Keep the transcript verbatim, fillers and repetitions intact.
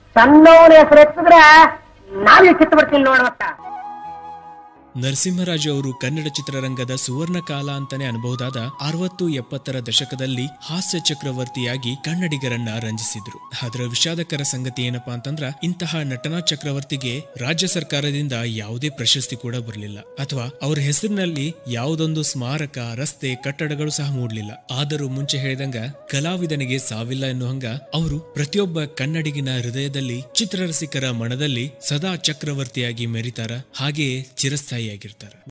ಸಣ್ಣವನ ಹೆಸರು ಎತ್ತಿದ್ರೆ ನಾವೇ ಕಿತ್ತು ಬಿಡ್ತೀನಿ ನೋಡತ್ತ. ನರಸಿಂಹರಾಜು ಅವರು ಕನ್ನಡ ಚಿತ್ರರಂಗದ ಸುವರ್ಣ ಕಾಲ ಅಂತಾನೆ ಅನ್ಬಹುದಾದ ಅರವತ್ತು ಎಪ್ಪತ್ತರ ದಶಕದಲ್ಲಿ ಹಾಸ್ಯ ಚಕ್ರವರ್ತಿಯಾಗಿ ಕನ್ನಡಿಗರನ್ನ ರಂಜಿಸಿದ್ರು. ಅದರ ವಿಷಾದಕರ ಸಂಗತಿ ಏನಪ್ಪಾ ಅಂತಂದ್ರ ಇಂತಹ ನಟನಾ ಚಕ್ರವರ್ತಿಗೆ ರಾಜ್ಯ ಸರ್ಕಾರದಿಂದ ಯಾವುದೇ ಪ್ರಶಸ್ತಿ ಕೂಡ ಬರಲಿಲ್ಲ, ಅಥವಾ ಅವರ ಹೆಸರಿನಲ್ಲಿ ಯಾವುದೊಂದು ಸ್ಮಾರಕ, ರಸ್ತೆ, ಕಟ್ಟಡಗಳು ಸಹ ಮೂಡಲಿಲ್ಲ. ಆದರೂ ಮುಂಚೆ ಹೇಳಿದಂಗ ಕಲಾವಿದನಿಗೆ ಸಾವಿಲ್ಲ ಎನ್ನುವಂಗ ಅವರು ಪ್ರತಿಯೊಬ್ಬ ಕನ್ನಡಿಗನ ಹೃದಯದಲ್ಲಿ, ಚಿತ್ರರಸಿಕರ ಮನದಲ್ಲಿ ಸದಾ ಚಕ್ರವರ್ತಿಯಾಗಿ ಮೆರಿತಾರ, ಹಾಗೆಯೇ ಚಿರಸ್ಥಾಯಿ ಆಗಿರ್ತಾರೆ.